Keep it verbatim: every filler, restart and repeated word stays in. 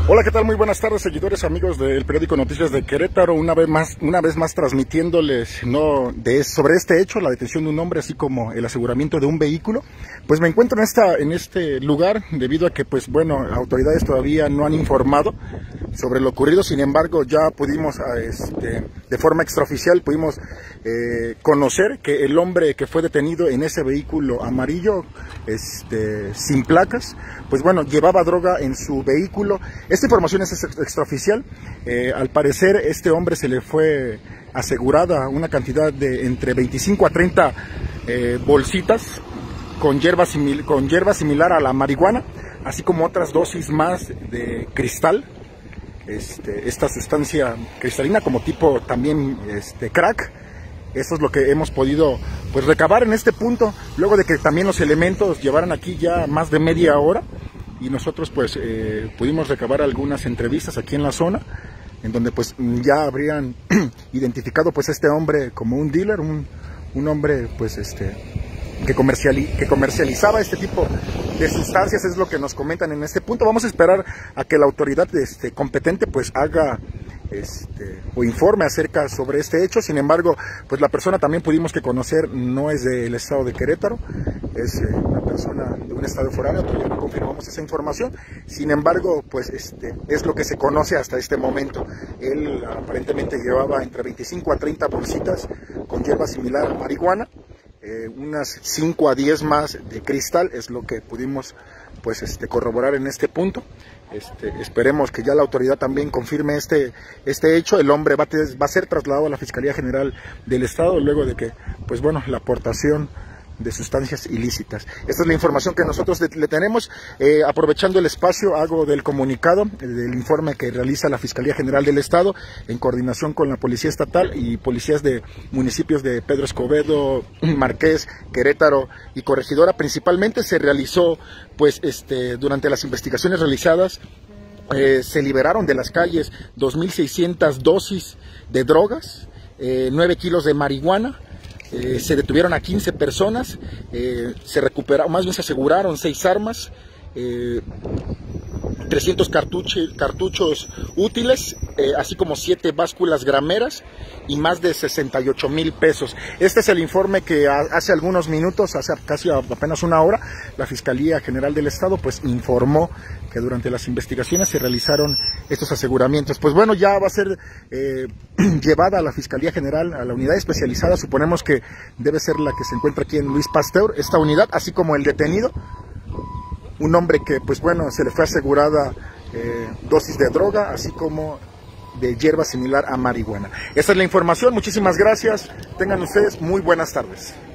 Hola, ¿qué tal? Muy buenas tardes, seguidores, amigos del periódico Noticias de Querétaro. Una vez más, una vez más transmitiéndoles no de sobre este hecho, la detención de un hombre, así como el aseguramiento de un vehículo. Pues me encuentro en esta en este lugar debido a que, pues bueno, autoridades todavía no han informado sobre lo ocurrido. Sin embargo, ya pudimos, este, de forma extraoficial, pudimos eh, conocer que el hombre que fue detenido en ese vehículo amarillo, este, sin placas, pues bueno, llevaba droga en su vehículo. Esta información es extraoficial. Eh, al parecer, este hombre se le fue asegurada una cantidad de entre veinticinco a treinta eh, bolsitas con hierba, simil con hierba similar a la marihuana, así como otras dosis más de cristal. Este, esta sustancia cristalina como tipo también este, crack. Eso es lo que hemos podido pues recabar en este punto, luego de que también los elementos llevaran aquí ya más de media hora, y nosotros pues eh, pudimos recabar algunas entrevistas aquí en la zona, en donde pues ya habrían identificado pues a este hombre como un dealer, un, un hombre pues este que, comerciali que comercializaba este tipo de sustancias. Es lo que nos comentan en este punto. Vamos a esperar a que la autoridad este, competente pues haga este, o informe acerca sobre este hecho. Sin embargo, pues la persona también pudimos que conocer no es del estado de Querétaro, es eh, una persona de un estado foráneo. Todavía no confirmamos esa información. Sin embargo, pues este es lo que se conoce hasta este momento. Él aparentemente llevaba entre veinticinco a treinta bolsitas con hierba similar a marihuana. Eh, unas cinco a diez más de cristal, es lo que pudimos pues este corroborar en este punto. Este, esperemos que ya la autoridad también confirme este, este hecho. El hombre va a, va a ser trasladado a la Fiscalía General del Estado luego de que, pues bueno, la aportación de sustancias ilícitas. Esta es la información que nosotros le, le tenemos. Eh, aprovechando el espacio, hago del comunicado, del informe que realiza la Fiscalía General del Estado, en coordinación con la Policía Estatal y policías de municipios de Pedro Escobedo, Marqués, Querétaro y Corregidora. Principalmente se realizó, pues, este, durante las investigaciones realizadas, eh, se liberaron de las calles dos mil seiscientas dosis de drogas, eh, nueve kilos de marihuana. Eh, se detuvieron a quince personas, eh, se recuperaron, más bien se aseguraron seis armas, eh, trescientos cartuchos, cartuchos útiles, eh, así como siete básculas grameras y más de sesenta y ocho mil pesos. Este es el informe que hace algunos minutos, hace casi apenas una hora, la Fiscalía General del Estado pues informó que durante las investigaciones se realizaron estos aseguramientos. Pues bueno, ya va a ser eh, llevada a la Fiscalía General, a la unidad especializada. Suponemos que debe ser la que se encuentra aquí en Luis Pasteur, esta unidad, así como el detenido, un hombre que pues bueno se le fue asegurada eh, dosis de droga, así como de hierba similar a marihuana. Esta es la información. Muchísimas gracias, tengan ustedes muy buenas tardes.